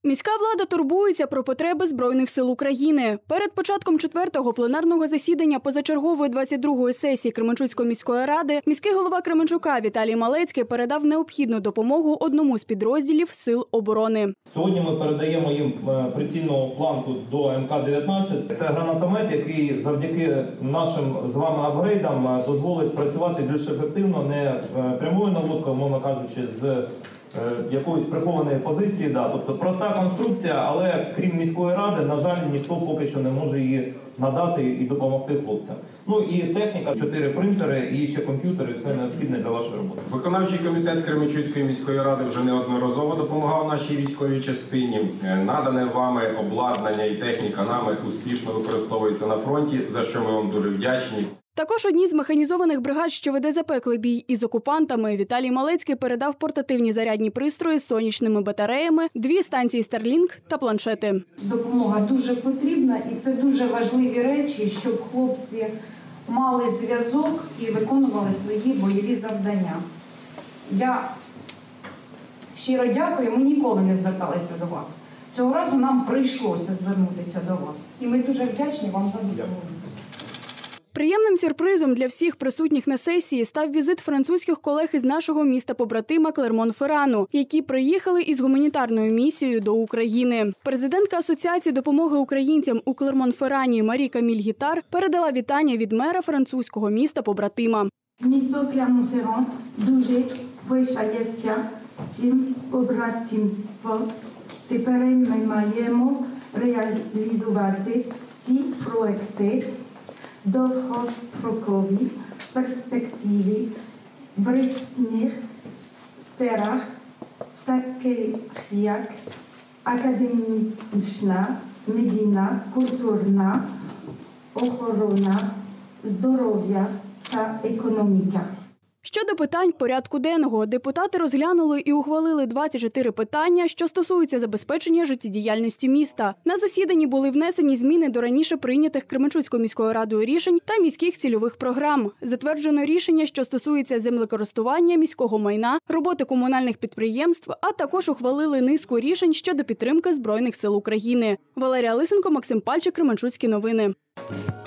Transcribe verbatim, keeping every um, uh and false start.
Міська влада турбується про потреби Збройних сил України. Перед початком четвертого пленарного засідання позачергової двадцять другої сесії Кременчуцької міської ради міський голова Кременчука Віталій Малецький передав необхідну допомогу одному з підрозділів Сил оборони. Сьогодні ми передаємо їм прицільну планку до ем ка дев'ятнадцять. Це гранатомет, який завдяки нашим з вами апгрейдам дозволить працювати більш ефективно, не прямою наводкою, мовно кажучи, з якоїсь прихованої позиції. Да. Тобто проста конструкція, але крім міської ради, на жаль, ніхто поки що не може її надати і допомогти хлопцям. Ну і техніка, чотири принтери і ще комп'ютери – все необхідне для вашої роботи. Виконавчий комітет Кременчуцької міської ради вже неодноразово допомагав нашій військовій частині. Надане вами обладнання і техніка нами успішно використовується на фронті, за що ми вам дуже вдячні. Також одній з механізованих бригад, що веде запеклий бій із окупантами, Віталій Малецький передав портативні зарядні пристрої з сонячними батареями, дві станції Starlink та планшети. Допомога дуже потрібна, і це дуже важливі речі, щоб хлопці мали зв'язок і виконували свої бойові завдання. Я щиро дякую, ми ніколи не зверталися до вас. Цього разу нам прийшлося звернутися до вас. І ми дуже вдячні вам за допомогу. Приємним сюрпризом для всіх присутніх на сесії став візит французьких колег із нашого міста-побратима Клермон-Феррану, які приїхали із гуманітарною місією до України. Президентка Асоціації допомоги українцям у Клермон-Феррані Марі-Каміль Гітар передала вітання від мера французького міста-побратима. Місто Клермон-Ферран дуже пишається цим побратимством. Тепер ми маємо реалізувати ці проекти довгострокові перспективи в різних сферах, таких як академічна, медійна, культурна, охорона, здоров'я та економіка. Щодо питань порядку денного, депутати розглянули і ухвалили двадцять чотири питання, що стосуються забезпечення життєдіяльності міста. На засіданні були внесені зміни до раніше прийнятих Кременчуцькою міською радою рішень та міських цільових програм. Затверджено рішення, що стосується землекористування, міського майна, роботи комунальних підприємств, а також ухвалили низку рішень щодо підтримки Збройних сил України. Валерія Лисенко, Максим Пальчик, Кременчуцькі новини.